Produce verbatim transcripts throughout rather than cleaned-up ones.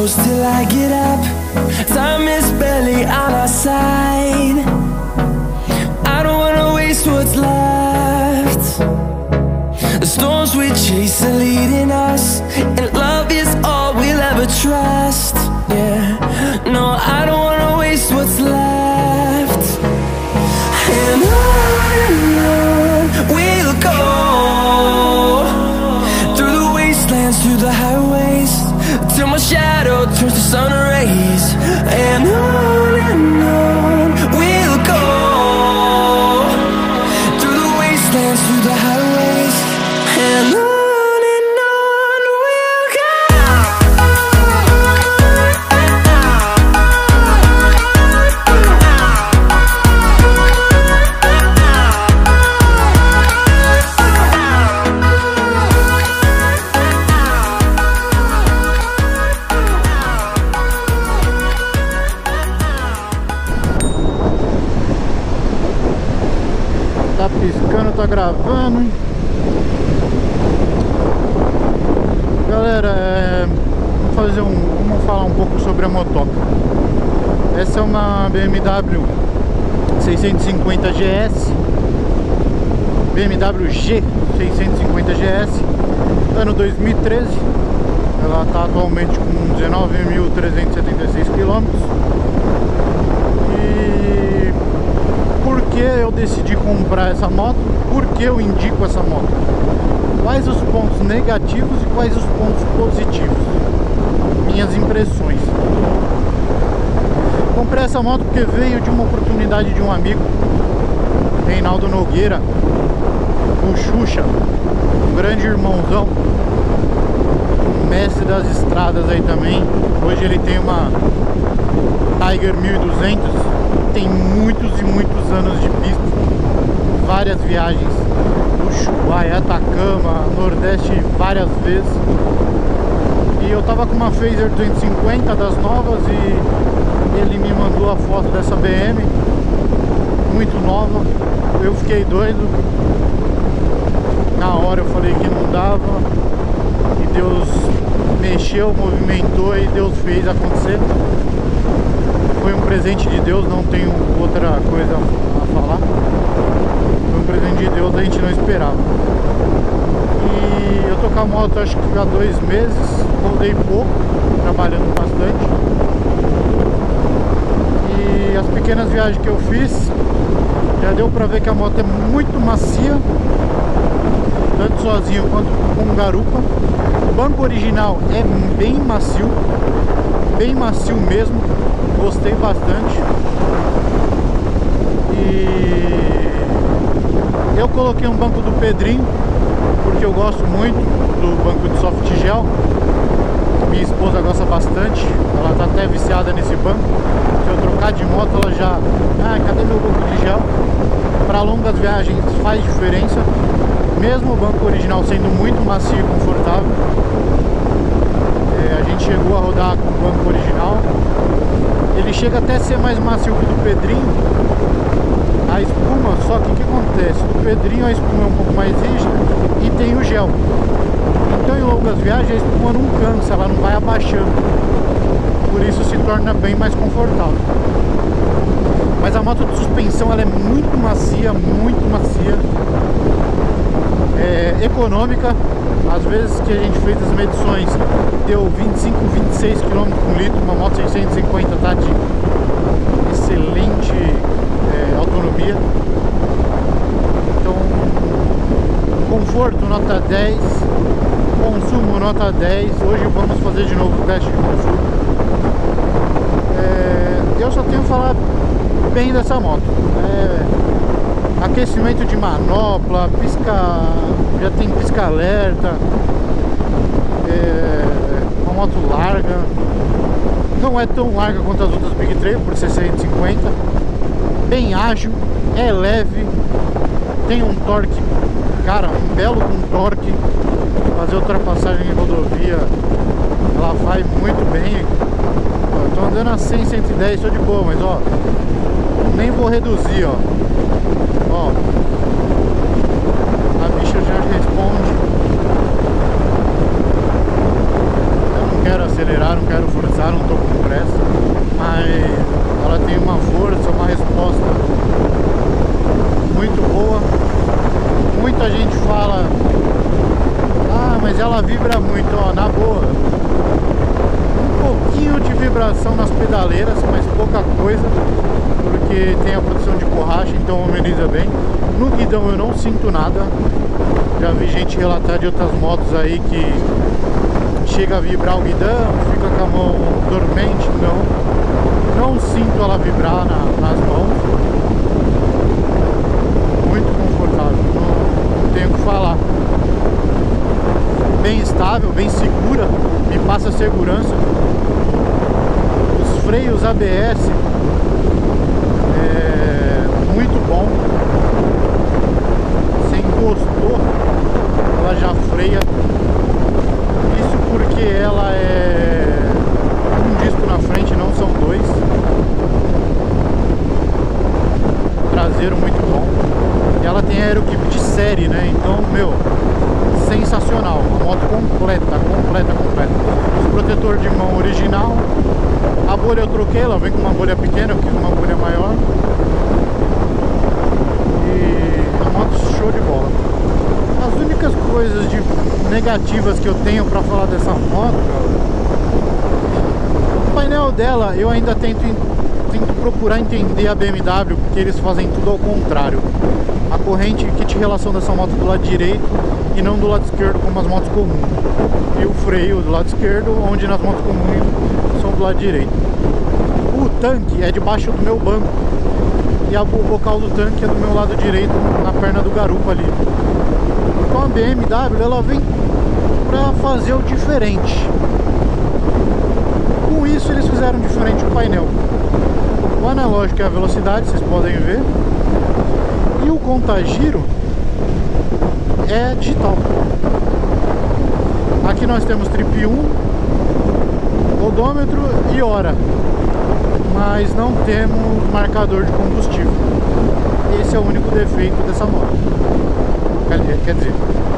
close till I get up. Time is barely on our side. I don't wanna waste what's left. The storms we chase are leading us, and love is all we'll ever trust. Yeah, no, I don't wanna waste what's left. And on and on we'll go, through the wastelands, through the highways, till my shadow turns to sun rays. And on and on we'll go, through the wastelands, through the highways, and on. Tá piscando, tá gravando. Galera, é, vamos fazer um, vamos falar um pouco sobre a motoca. Essa é uma B M W seiscentos e cinquenta G S, B M W G seiscentos e cinquenta G S, ano dois mil e treze. Ela está atualmente com dezenove mil trezentos e setenta e seis quilômetros. E por que eu decidi comprar essa moto? Por que eu indico essa moto? Quais os pontos negativos e quais os pontos positivos? Minhas impressões. Comprei essa moto porque veio de uma oportunidade de um amigo, Reinaldo Nogueira, o Xuxa, um grande irmãozão, um mestre das estradas aí também. Hoje ele tem uma Tiger mil e duzentos, tem muitos e muitos anos de pista, várias viagens, Ushuaia, Atacama, Nordeste várias vezes. E eu tava com uma Phaser duzentos e cinquenta das novas e ele me mandou a foto dessa B M, muito nova. Eu fiquei doido, na hora eu falei que não dava, e Deus mexeu, movimentou e Deus fez acontecer. Foi um presente de Deus, não tenho outra coisa a falar. Foi um presente de Deus, a gente não esperava. E eu tô com a moto acho que há dois meses, rodei pouco, trabalhando bastante. E as pequenas viagens que eu fiz, já deu pra ver que a moto é muito macia, tanto sozinho quanto com garupa. O banco original é bem macio, bem macio mesmo. Gostei bastante. E eu coloquei um banco do Pedrinho porque eu gosto muito do banco de soft gel. Minha esposa gosta bastante, ela tá até viciada nesse banco. Se eu trocar de moto ela já... Ah, cadê meu banco de gel? Para longas viagens faz diferença, mesmo o banco original sendo muito macio e confortável. É, a gente chegou a rodar com o banco original. Ele chega até a ser mais macio que o do Pedrinho, a espuma, só que o que acontece? Do Pedrinho a espuma é um pouco mais rígida e tem o gel. Então em longas viagens a espuma não cansa, ela não vai abaixando. Por isso se torna bem mais confortável. Mas a moto de suspensão ela é muito macia, muito macia. É econômica. Às vezes que a gente fez as medições deu vinte e cinco, vinte e seis quilômetros por litro. Uma moto seiscentos e cinquenta tá de excelente é, autonomia. Então, conforto nota dez, consumo nota dez. Hoje vamos fazer de novo o teste de consumo. É, eu só tenho que falar bem dessa moto. É, aquecimento de manopla, pisca, já tem pisca-alerta, é uma moto larga, não é tão larga quanto as outras Big Trail, por ser cento e cinquenta, bem ágil, é leve, tem um torque, cara, um belo um torque, fazer ultrapassagem em rodovia, ela vai muito bem. Eu tô andando a cem, cento e dez, tô de boa, mas ó, nem vou reduzir, ó. Ó, a bicha já responde. Eu não quero acelerar, não quero forçar, não tô com pressa, mas ela tem uma força, uma resposta muito boa. Muita gente fala, ah, mas ela vibra muito, ó, na boa. Um pouquinho de vibração nas pedaleiras, mas pouca coisa, porque tem a produção de borracha, então ameniza bem. No guidão eu não sinto nada. Já vi gente relatar de outras motos aí que chega a vibrar o guidão, fica com a mão dormente. Não, não sinto ela vibrar na, nas mãos. Muito confortável, não, não tenho o que falar. Bem estável, bem segura, me passa segurança. Os freios A B S é muito bom. Você encostou, ela já freia. Isso porque ela é um disco na frente, não são dois. Traseiro muito bom. E ela tem aerogrip de série, né? Então, meu, sensacional. Uma moto completa, completa, completa. Os protetor de mão original. A bolha eu troquei, ela vem com uma bolha pequena, eu quis uma bolha maior. E a moto show de bola. As únicas coisas de negativas que eu tenho pra falar dessa moto, o painel dela eu ainda tento, tento procurar entender a B M W, porque eles fazem tudo ao contrário. A corrente que te relação dessa moto do lado direito e não do lado esquerdo como as motos comuns. E o freio do lado esquerdo, onde nas motos comuns são do lado direito. O tanque é debaixo do meu banco e a, o bocal do tanque é do meu lado direito, na perna do garupa ali. Então a B M W ela vem pra fazer o diferente. Com isso eles fizeram diferente o painel. O analógico é a velocidade, vocês podem ver. E o contagiro é digital. Aqui nós temos trip um, odômetro e hora, mas não temos marcador de combustível. Esse é o único defeito dessa moto. Quer dizer,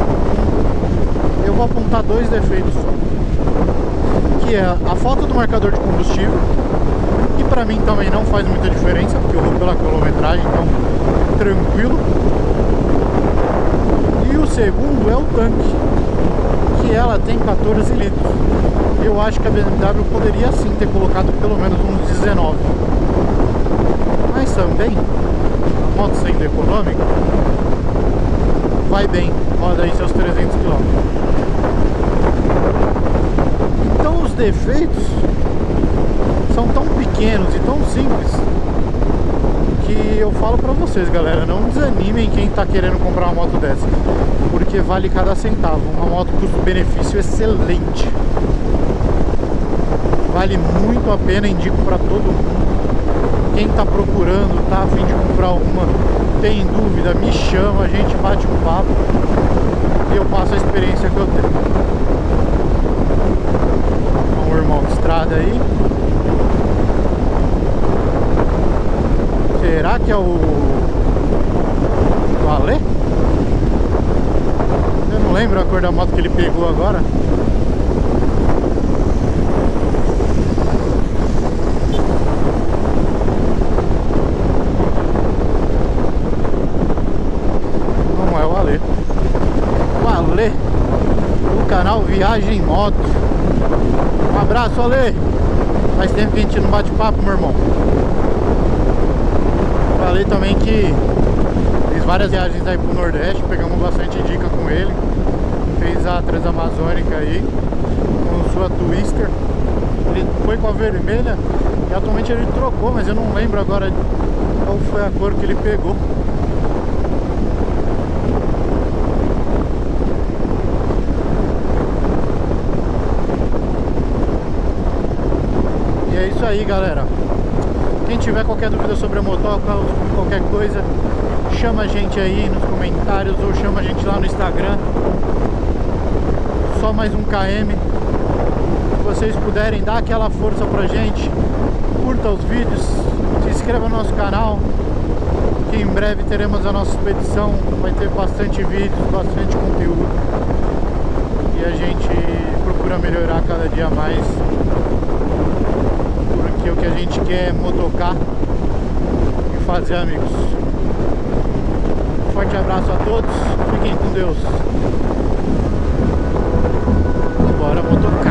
eu vou apontar dois defeitos só, que é a falta do marcador de combustível, e pra mim também não faz muita diferença, porque eu vou pela quilometragem, então tranquilo. E o segundo é o tanque, que ela tem quatorze litros. Eu acho que a B M W poderia sim ter colocado pelo menos uns dezenove. Mas também, a moto sendo econômica, vai bem, roda aí seus trezentos quilômetros. Então os defeitos são tão pequenos e tão simples que eu falo pra vocês, galera, não desanimem quem tá querendo comprar uma moto dessa, porque vale cada centavo. Uma moto custo-benefício excelente, vale muito a pena, indico pra todo mundo. Quem tá procurando, tá a fim de comprar uma, tem dúvida, me chama, a gente bate um papo e eu passo a experiência que eu tenho. Um irmão de estrada aí. Será que é o Valê? Eu não lembro a cor da moto que ele pegou agora. Não é o Valê. Valê, do canal Viagem em Moto. Um abraço, Ale. Faz tempo que a gente não bate papo, meu irmão. Falei também que fez várias viagens aí pro Nordeste, pegamos bastante dica com ele. Fez a Transamazônica aí, com sua Twister. Ele foi com a vermelha e atualmente ele trocou, mas eu não lembro agora qual foi a cor que ele pegou. E é isso aí, galera. Quem tiver qualquer dúvida sobre a moto, qualquer coisa, chama a gente aí nos comentários ou chama a gente lá no Instagram. Só mais um quilômetro. Se vocês puderem, dar aquela força pra gente, curta os vídeos, se inscreva no nosso canal, que em breve teremos a nossa expedição, vai ter bastante vídeos, bastante conteúdo. e a gente procura melhorar cada dia mais, porque o que a gente quer é motocar e fazer amigos. Um forte abraço a todos, fiquem com Deus. Bora motocar.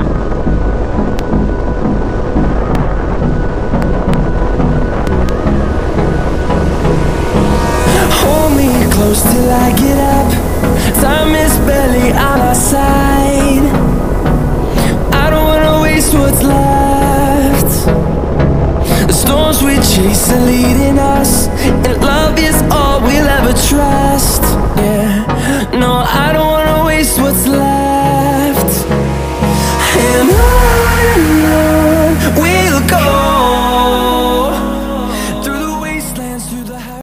Hold me close till I get up. Time is barely on our side. I don't wanna waste what's left. The storms we chase are leading us, and love is all we'll ever trust.